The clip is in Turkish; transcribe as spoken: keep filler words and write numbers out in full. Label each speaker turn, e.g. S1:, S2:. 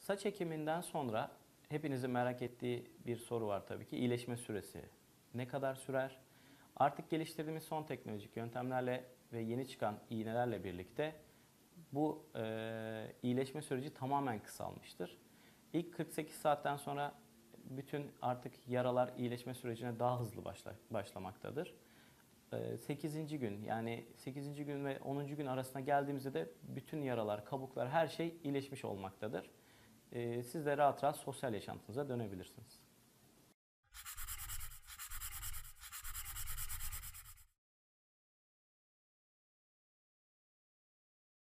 S1: Saç ekiminden sonra hepinizin merak ettiği bir soru var tabii ki. İyileşme süresi ne kadar sürer? Artık geliştirdiğimiz son teknolojik yöntemlerle ve yeni çıkan iğnelerle birlikte bu e, iyileşme süreci tamamen kısalmıştır. İlk kırk sekiz saatten sonra bütün artık yaralar iyileşme sürecine daha hızlı başla, başlamaktadır. sekizinci gün yani sekizinci gün ve onuncu gün arasına geldiğimizde de bütün yaralar, kabuklar her şey iyileşmiş olmaktadır. Siz de rahat rahat sosyal yaşantınıza dönebilirsiniz.